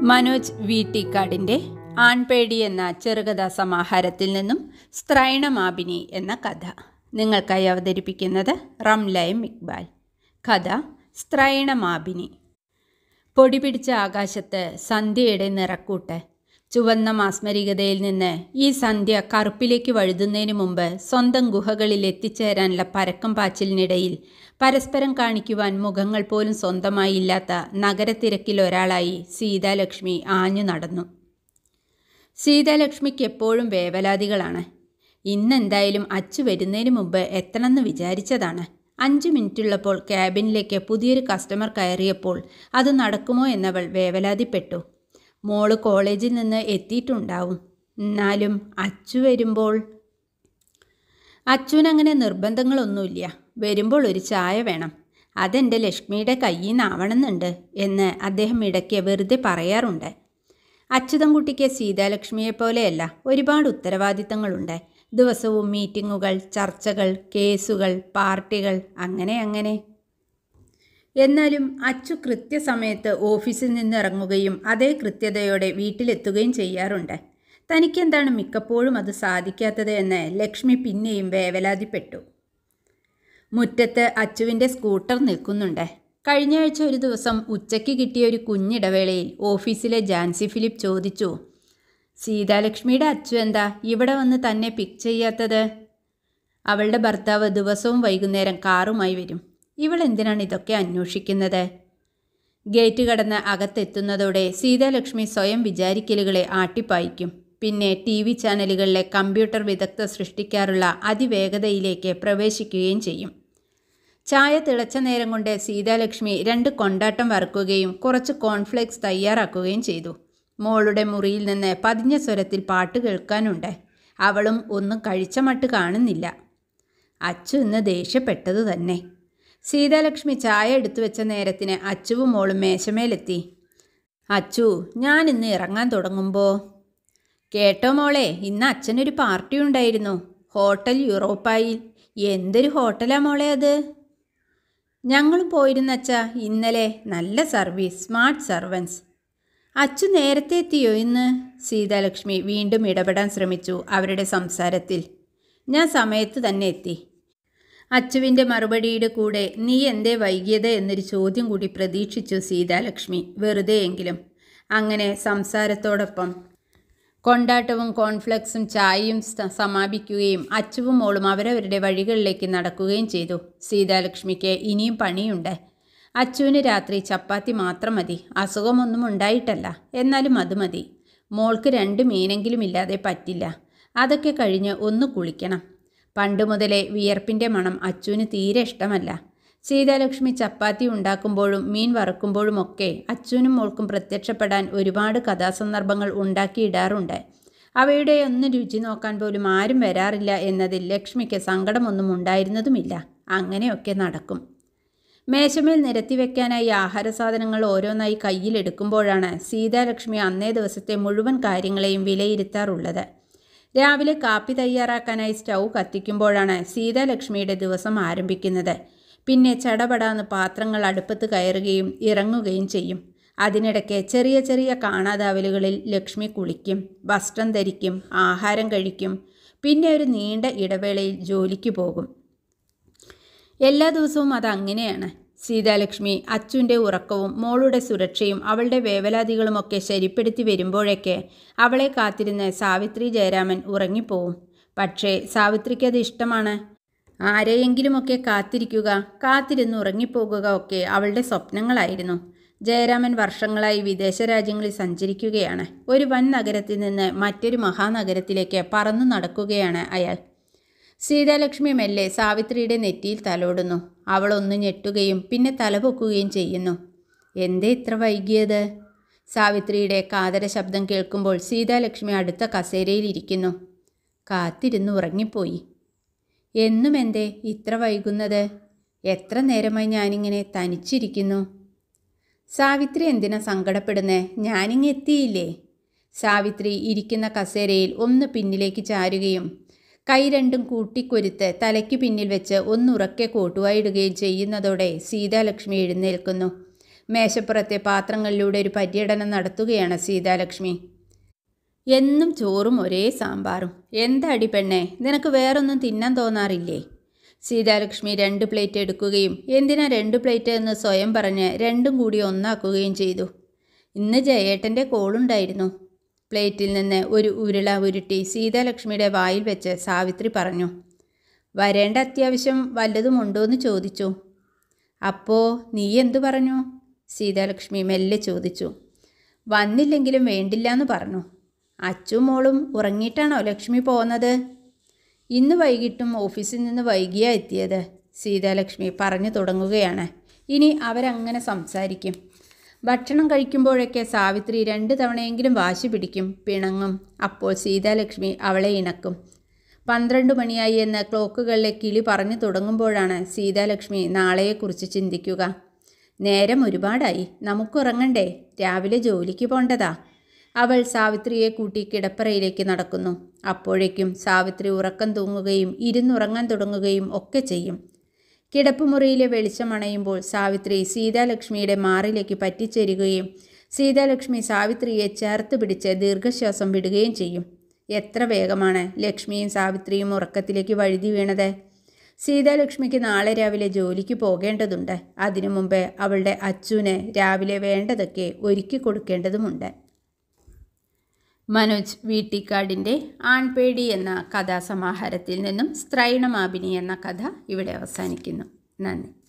മനോജ് വീട്ടിക്കാടിൻ്റെ ആൺപേടി എന്ന ചെറുകഥാ സമാഹാരത്തിൽ നിന്നും സ്ത്രൈണമാപിനി എന്ന കഥ നിങ്ങൾക്കായി അവതരിപ്പിക്കുന്നത് റംലയം ഇക്ബാൽ. കഥ സ്ത്രൈണമാപിനി. പൊടിപിടിച്ച ആകാശത്ത് സന്ധ്യയുടെ നിറക്കൂട്ട്. ചുവന്ന മാസ്മരികതയിൽ നിന്ന് ഈ സന്ധ്യ കറുപ്പിലേക്ക് വഴുതുന്നതിന് മുമ്പ് സ്വന്തം ഗുഹകളിൽ എത്തിച്ചേരാനുള്ള പരക്കം പാച്ചിലിനിടയിൽ പരസ്പരം കാണിക്കുവാൻ മുഖങ്ങൾ പോലും സ്വന്തമായി ഇല്ലാത്ത നഗരത്തിരക്കിൽ ഒരാളായി സീതാലക്ഷ്മി ആഞ്ഞു നടന്നു. സീതാലക്ഷ്മിക്ക് എപ്പോഴും വേവലാതികളാണ്. ഇന്നെന്തായാലും അച്ചു വരുന്നതിന് മുമ്പ് എത്തണമെന്ന് വിചാരിച്ചതാണ്. 5 മിനിറ്റുള്ളപ്പോൾ ക്യാബിനിലേക്ക് പുതിയൊരു കസ്റ്റമർ കയറിയപ്പോൾ അത് നടക്കുമോ എന്നവൾ വേവലാതിപ്പെട്ടു. മോള് കോളേജിൽ നിന്ന് എത്തിയിട്ടുണ്ടാവും. എന്നാലും അച്ചു വരുമ്പോൾ അച്ചുവിനങ്ങനെ നിർബന്ധങ്ങളൊന്നുമില്ല. വരുമ്പോൾ ഒരു ചായ വേണം, അതെൻ്റെ ലക്ഷ്മിയുടെ കയ്യിൽ നിന്നാവണമെന്നുണ്ട് എന്ന് അദ്ദേഹം ഇടയ്ക്ക് വെറുതെ പറയാറുണ്ട്. അച്യുതൻകുട്ടിക്ക് സീതാലക്ഷ്മിയെപ്പോലെയല്ല, ഒരുപാട് ഉത്തരവാദിത്തങ്ങളുണ്ട്. ദിവസവും മീറ്റിങ്ങുകൾ, ചർച്ചകൾ, കേസുകൾ, പാർട്ടികൾ, അങ്ങനെ. എന്നാലും അച്ചു കൃത്യസമയത്ത് ഓഫീസിൽ നിന്ന് ഇറങ്ങുകയും അതേ കൃത്യതയോടെ വീട്ടിലെത്തുകയും ചെയ്യാറുണ്ട്. തനിക്കെന്താണ് മിക്കപ്പോഴും അത് സാധിക്കാത്തത് എന്ന് ലക്ഷ്മി പിന്നെയും വേവലാതിപ്പെട്ടു. മുറ്റത്ത് അച്ചുവിൻ്റെ സ്കൂട്ടർ നിൽക്കുന്നുണ്ട്. കഴിഞ്ഞ ആഴ്ച ഒരു ദിവസം ഉച്ചയ്ക്ക് കിട്ടിയ ഒരു കുഞ്ഞിടവേളയിൽ ഓഫീസിലെ ജാൻസി ഫിലിപ്പ് ചോദിച്ചു, സീതാലക്ഷ്മിയുടെ അച്ചു എന്താ ഇവിടെ വന്ന് തന്നെ പിക്ക് ചെയ്യാത്തത്? അവളുടെ ഭർത്താവ് ദിവസവും വൈകുന്നേരം കാറുമായി വരും. ഇവൾ എന്തിനാണ് ഇതൊക്കെ അന്വേഷിക്കുന്നത്? ഗേറ്റ് കടന്ന് അകത്തെത്തുന്നതോടെ സീതാലക്ഷ്മി സ്വയം വിചാരിക്കലുകളെ ആട്ടിപ്പായിക്കും. പിന്നെ TV ചാനലുകളിലെ കമ്പ്യൂട്ടർ വിദഗ്ധ സൃഷ്ടിക്കാറുള്ള അതിവേഗതയിലേക്ക് പ്രവേശിക്കുകയും ചെയ്യും. ചായ തിളച്ച നേരം കൊണ്ട് സീതാലക്ഷ്മി 2 കൊണ്ടാട്ടം വറുക്കുകയും കുറച്ച് കോൺഫ്ലേക്സ് തയ്യാറാക്കുകയും ചെയ്തു. മോളുടെ മുറിയിൽ നിന്ന് പതിഞ്ഞ സ്വരത്തിൽ പാട്ട് കേൾക്കാനുണ്ട്. അവളും ഒന്നും കഴിച്ച മട്ട് കാണുന്നില്ല. അച്ചു ഇന്ന് ദേഷ്യപ്പെട്ടതു തന്നെ. സീതാലക്ഷ്മി ചായ എടുത്തു വെച്ച നേരത്തിന് അച്ചുവും മോളും മേശമേലെത്തി. അച്ചു, ഞാൻ ഇന്ന് ഇറങ്ങാൻ തുടങ്ങുമ്പോൾ. കേട്ടോ മോളെ, ഇന്ന് അച്ഛനൊരു പാർട്ടി ഉണ്ടായിരുന്നു, ഹോട്ടൽ യൂറോപ്പായിൽ. എന്തൊരു ഹോട്ടലാ മോളെ അത്? ഞങ്ങളും പോയിരുന്ന അച്ഛാ ഇന്നലെ. നല്ല സർവീസ്, സ്മാർട്ട് സർവൻസ്. അച്ചു നേരത്തെ എത്തിയോ ഇന്ന്? സീതാലക്ഷ്മി വീണ്ടും ഇടപെടാൻ ശ്രമിച്ചു അവരുടെ സംസാരത്തിൽ. ഞാൻ സമയത്ത് തന്നെ എത്തി. അച്ചുവിൻ്റെ മറുപടിയുടെ കൂടെ നീ എന്തേ വൈകിയത് എന്നൊരു ചോദ്യം കൂടി പ്രതീക്ഷിച്ചു സീതാലക്ഷ്മി, വെറുതെയെങ്കിലും. അങ്ങനെ സംസാരത്തോടൊപ്പം കൊണ്ടാട്ടവും കോൺഫ്ലെക്സും ചായയും സമാപിക്കുകയും അച്ചുവും മോളും അവരവരുടെ വഴികളിലേക്ക് നടക്കുകയും ചെയ്തു. സീതാലക്ഷ്മിക്ക് ഇനിയും പണിയുണ്ട്. അച്ചുവിന് രാത്രി ചപ്പാത്തി മാത്രം മതി. അസുഖമൊന്നും ഉണ്ടായിട്ടല്ല, എന്നാലും അത് മതി. മോൾക്ക് 2 മീനെങ്കിലും ഇല്ലാതെ പറ്റില്ല. അതൊക്കെ കഴിഞ്ഞ് ഒന്ന് കുളിക്കണം. പണ്ട് മുതലേ വിയർപ്പിൻ്റെ മണം അച്ചുവിന് തീരെ ഇഷ്ടമല്ല. സീതാലക്ഷ്മി ചപ്പാത്തി ഉണ്ടാക്കുമ്പോഴും മീൻ വറുക്കുമ്പോഴുമൊക്കെ അച്ചുവിനും മോൾക്കും പ്രത്യക്ഷപ്പെടാൻ ഒരുപാട് കഥാസന്ദർഭങ്ങൾ ഉണ്ടാക്കിയിടാറുണ്ട്. അവയുടെ ഒന്നും രുചി നോക്കാൻ പോലും ആരും വരാറില്ല എന്നതിൽ ലക്ഷ്മിക്ക് സങ്കടമൊന്നും ഉണ്ടായിരുന്നതുമില്ല. അങ്ങനെയൊക്കെ നടക്കും. മേശമേൽ നിരത്തി വയ്ക്കാനായി ആഹാര സാധനങ്ങൾ ഓരോന്നായി കയ്യിലെടുക്കുമ്പോഴാണ് സീതാലക്ഷ്മി അന്നേ ദിവസത്തെ മുഴുവൻ കാര്യങ്ങളെയും വിലയിരുത്താറുള്ളത്. രാവിലെ കാപ്പി തയ്യാറാക്കാനായി സ്റ്റൗ കത്തിക്കുമ്പോഴാണ് സീതാലക്ഷ്മിയുടെ ദിവസം ആരംഭിക്കുന്നത്. പിന്നെ ചടപടാന്ന് പാത്രങ്ങൾ അടുപ്പത്ത് കയറുകയും ഇറങ്ങുകയും ചെയ്യും. അതിനിടയ്ക്ക് ചെറിയ ചെറിയ കാണാതാവലുകളിൽ ലക്ഷ്മി കുളിക്കും, വസ്ത്രം ധരിക്കും, ആഹാരം കഴിക്കും. പിന്നെ ഒരു നീണ്ട ഇടവേളയിൽ ജോലിക്ക് പോകും. എല്ലാ ദിവസവും അതങ്ങനെയാണ്. സീതാലക്ഷ്മി അച്ചുവിൻ്റെ ഉറക്കവും മോളുടെ സുരക്ഷയും അവളുടെ വേവലാതികളുമൊക്കെ ശരിപ്പെടുത്തി വരുമ്പോഴേക്ക് അവളെ കാത്തിരുന്ന് സാവിത്രി ജയരാമൻ ഉറങ്ങിപ്പോവും. പക്ഷേ സാവിത്രിക്കത് ഇഷ്ടമാണ്. ആരെയെങ്കിലുമൊക്കെ കാത്തിരിക്കുക, കാത്തിരുന്ന് ഉറങ്ങിപ്പോകുക ഒക്കെ അവളുടെ സ്വപ്നങ്ങളായിരുന്നു. ജയരാമൻ വർഷങ്ങളായി വിദേശ രാജ്യങ്ങളിൽ സഞ്ചരിക്കുകയാണ്. ഒരു വൻ നഗരത്തിൽ നിന്ന് മറ്റൊരു മഹാനഗരത്തിലേക്ക് പറന്നു നടക്കുകയാണ് അയാൾ. സീതാലക്ഷ്മി മെല്ലെ സാവിത്രിയുടെ നെറ്റിയിൽ തലോടുന്നു. അവളൊന്ന് ഞെട്ടുകയും പിന്നെ തലപൊക്കുകയും ചെയ്യുന്നു. എന്തേ ഇത്ര വൈകിയത്? സാവിത്രിയുടെ കാതര ശബ്ദം കേൾക്കുമ്പോൾ സീതാലക്ഷ്മി അടുത്ത കസേരയിൽ ഇരിക്കുന്നു. കാത്തിരുന്ന് ഉറങ്ങിപ്പോയി. എന്നും എന്തേ ഇത്ര വൈകുന്നത്? എത്ര നേരമായി ഞാനിങ്ങനെ തനിച്ചിരിക്കുന്നു. സാവിത്രി എന്തിനാ സങ്കടപ്പെടുന്നേ? ഞാനിങ്ങ് എത്തിയില്ലേ. സാവിത്രി ഇരിക്കുന്ന കസേരയിൽ ഒന്ന് പിന്നിലേക്ക് ചാരുകയും കൈ രണ്ടും കൂട്ടിക്കൊരുത്ത് തലയ്ക്ക് പിന്നിൽ വെച്ച് ഒന്നുറക്കെ കോട്ടുവായിടുകയും ചെയ്യുന്നതോടെ സീതാലക്ഷ്മി എഴുന്നേൽക്കുന്നു. മേശപ്പുറത്തെ പാത്രങ്ങളിലൂടെ ഒരു പര്യടനം നടത്തുകയാണ് സീതാലക്ഷ്മി. എന്നും ചോറും ഒരേ സാമ്പാറും. എന്താടി പെണ്ണേ, നിനക്ക് വേറൊന്നും തിന്നാൻ തോന്നാറില്ലേ? സീതാലക്ഷ്മി 2 പ്ലേറ്റ് എടുക്കുകയും എന്തിനാ 2 പ്ലേറ്റ് എന്ന് സ്വയം പറഞ്ഞ് രണ്ടും കൂടി ഒന്നാക്കുകയും ചെയ്തു. ഇന്ന് ജയേട്ടൻ്റെ കോളുണ്ടായിരുന്നു. പ്ലേറ്റിൽ നിന്ന് ഒരു ഉരുള ഉരുട്ടി സീതാലക്ഷ്മിയുടെ വായിൽ വെച്ച് സാവിത്രി പറഞ്ഞു. വരേണ്ട അത്യാവശ്യം വല്ലതുമുണ്ടോയെന്ന് ചോദിച്ചു. അപ്പോൾ നീ എന്തു പറഞ്ഞു? സീതാലക്ഷ്മി മെല്ലെ ചോദിച്ചു. വന്നില്ലെങ്കിലും വേണ്ടില്ലെന്ന് പറഞ്ഞു. അച്ചും മോളും ഉറങ്ങിയിട്ടാണോ ലക്ഷ്മി പോകുന്നത്? ഇന്ന് വൈകിട്ടും ഓഫീസിൽ നിന്ന് വൈകിയാ എത്തിയത്. സീതാലക്ഷ്മി പറഞ്ഞു തുടങ്ങുകയാണ്. ഇനി അവരങ്ങനെ സംസാരിക്കും. ഭക്ഷണം കഴിക്കുമ്പോഴൊക്കെ സാവിത്രി 2 തവണയെങ്കിലും വാശി പിടിക്കും, പിണങ്ങും. അപ്പോൾ സീതാലക്ഷ്മി അവളെ ഇണക്കും. 12 മണിയായി എന്ന് ക്ലോക്കുകളിലെ കിളി പറഞ്ഞു തുടങ്ങുമ്പോഴാണ് സീതാലക്ഷ്മി നാളെയെക്കുറിച്ച് ചിന്തിക്കുക. നേരം ഒരുപാടായി, നമുക്കുറങ്ങണ്ടേ, രാവിലെ ജോലിക്ക് പോണ്ടതാ. അവൾ സാവിത്രിയെ കൂട്ടി കിടപ്പറയിലേക്ക് നടക്കുന്നു. അപ്പോഴേക്കും സാവിത്രി ഉറക്കം തൂങ്ങുകയും ഇരുന്നുറങ്ങാൻ തുടങ്ങുകയും ഒക്കെ ചെയ്യും. കിടപ്പുമുറിയിലെ വെളിച്ചമണയുമ്പോൾ സാവിത്രി സീതാലക്ഷ്മിയുടെ മാറിലേക്ക് പറ്റിച്ചേരുകയും സീതാലക്ഷ്മി സാവിത്രിയെ ചേർത്ത് പിടിച്ച് ദീർഘശ്വാസം വിടുകയും ചെയ്യും. എത്ര വേഗമാണ് ലക്ഷ്മിയും സാവിത്രിയും ഉറക്കത്തിലേക്ക് വഴുതി വീണത്. സീതാലക്ഷ്മിക്ക് നാളെ രാവിലെ ജോലിക്ക് പോകേണ്ടതുണ്ട്. അതിനു മുമ്പ് അവളുടെ അച്ചുവിന് രാവിലെ വേണ്ടതൊക്കെ ഒരുക്കി കൊടുക്കേണ്ടതുമുണ്ട്. മനോജ് വീട്ടിക്കാടിൻ്റെ ആൺപേടി എന്ന കഥാസമാഹാരത്തിൽ നിന്നും സ്ത്രൈണമാപിനി എന്ന കഥ ഇവിടെ അവസാനിക്കുന്നു. നന്ദി.